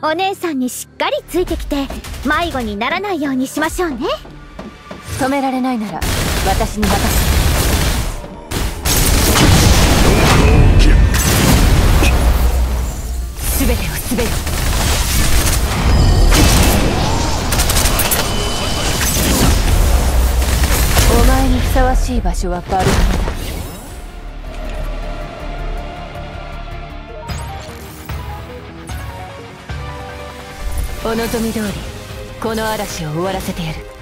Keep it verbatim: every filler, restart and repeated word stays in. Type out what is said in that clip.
お姉さんにしっかりついてきて迷子にならないようにしましょうね。 止められないなら私に任せ全てを滑る。お前にふさわしい場所はバルハラだ。お望み通りこの嵐を終わらせてやる。